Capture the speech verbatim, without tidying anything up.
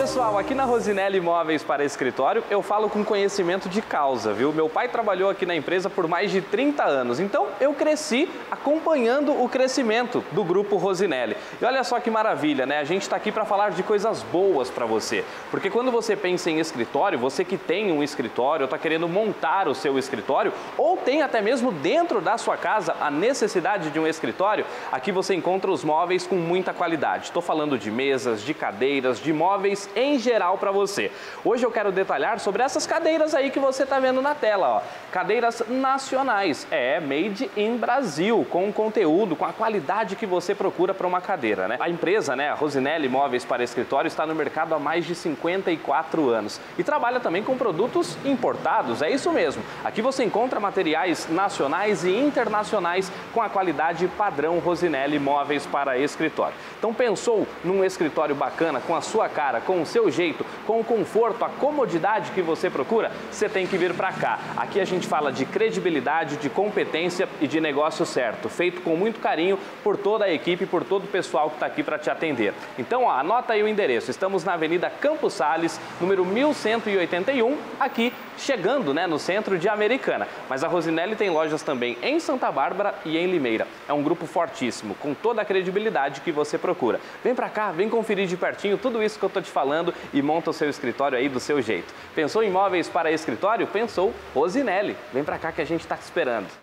Pessoal, aqui na Rosinelli Móveis para Escritório, eu falo com conhecimento de causa, viu? Meu pai trabalhou aqui na empresa por mais de trinta anos, então eu cresci acompanhando o crescimento do Grupo Rosinelli. E olha só que maravilha, né? A gente está aqui para falar de coisas boas para você, porque quando você pensa em escritório, você que tem um escritório, ou está querendo montar o seu escritório, ou tem até mesmo dentro da sua casa a necessidade de um escritório, aqui você encontra os móveis com muita qualidade. Estou falando de mesas, de cadeiras, de móveis em geral para você. Hoje eu quero detalhar sobre essas cadeiras aí que você está vendo na tela, ó. Cadeiras nacionais, é, made in Brasil, com conteúdo, com a qualidade que você procura para uma cadeira, né? A empresa, né, a Rosinelli Móveis para Escritório, está no mercado há mais de cinquenta e quatro anos e trabalha também com produtos importados, é isso mesmo. Aqui você encontra materiais nacionais e internacionais com a qualidade padrão Rosinelli Móveis para Escritório. Então pensou num escritório bacana, com a sua cara, com o seu jeito, com o conforto, a comodidade que você procura? Você tem que vir para cá. Aqui a gente fala de credibilidade, de competência e de negócio certo, feito com muito carinho por toda a equipe, por todo o pessoal que está aqui para te atender. Então, ó, anota aí o endereço. Estamos na Avenida Campos Sales, número mil cento e oitenta e um, aqui chegando, né, no centro de Americana. Mas a Rosinelli tem lojas também em Santa Bárbara e em Limeira. É um grupo fortíssimo, com toda a credibilidade que você procura. Vem para cá, vem conferir de pertinho tudo isso que eu tô te falando e monta o seu escritório aí do seu jeito. Pensou em móveis para escritório? Pensou Rosinelli. Vem para cá que a gente está te esperando.